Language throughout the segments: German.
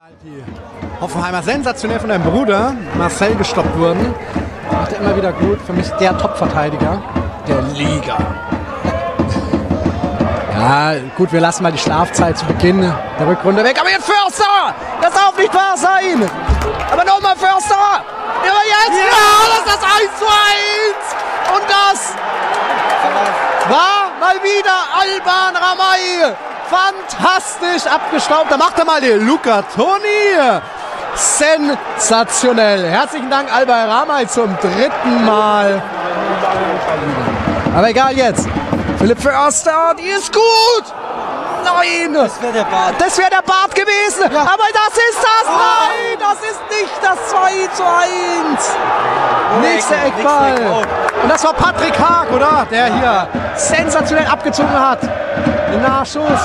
Die Hoffenheimer sensationell von deinem Bruder Marcel gestoppt wurden. Macht er immer wieder gut. Für mich der Top-Verteidiger der Liga. Ja, gut, wir lassen mal die Schlafzeit zu Beginn der Rückrunde weg. Aber jetzt Förster! Das darf nicht wahr sein! Aber nochmal Förster! Aber jetzt! Ja, das ist das 1:1! Und das war mal wieder Alban Ramay! Fantastisch abgestaubt. Da macht er mal den Luca Toni. Sensationell. Herzlichen Dank, Alban Ramay, zum 3. Mal. Aber egal jetzt. Philipp Förster, die ist gut. Nein. Das wäre der Bart. Das wäre der Bart gewesen. Ja. Aber das ist das. Nein, das ist nicht das 2:1. Nächster Eckball. Und das war Patrick Haag, oder? Der hier sensationell abgezogen hat. Den Nachschuss.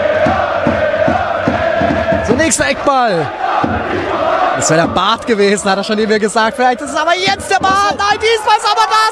So, nächster Eckball. Das wäre der Bart gewesen, hat er schon eben gesagt. Vielleicht ist es aber jetzt der Bart. Nein, diesmal ist aber das.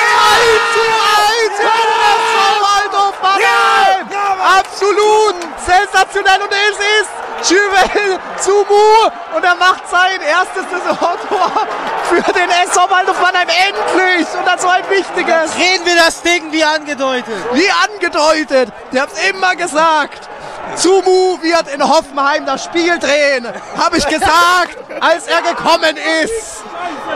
1:1. Waldhof Mannheim. Absolut sensationell. Und es ist Juvel Zumu. Und er macht sein erstes Saisontor für den SV Waldhof Mannheim. Endlich. Und das so ein wichtiges. Drehen wir das Ding wie angedeutet. Wie angedeutet. Der hat es immer gesagt. Zumu wird in Hoffenheim das Spiel drehen. Habe ich gesagt, als er gekommen ist.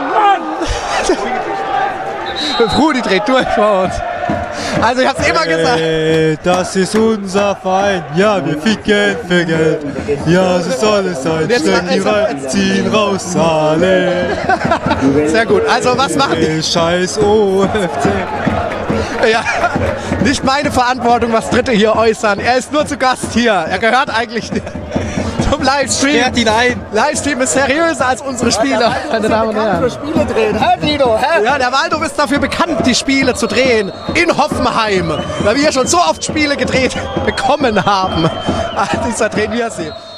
Rudi dreht durch vor uns. Also ich habe es immer gesagt. Das ist unser Verein. Ja, wir ficken für Geld. Ja, so soll es sein. Stecken rein, ziehen raus, alle. Sehr gut. Also was machen die? Scheiß OFC. Ja, nicht meine Verantwortung, was Dritte hier äußern. Er ist nur zu Gast hier. Er gehört eigentlich zum Livestream. Sperrt ihn ein. Livestream ist seriöser als unsere Spieler. Meine Damen und Herren. Spiele drehen. Hä, Dino? Hä? Ja, der Waldhof ist dafür bekannt, die Spiele zu drehen. In Hoffenheim. Weil wir hier schon so oft Spiele gedreht bekommen haben. Diesmal drehen wir sie.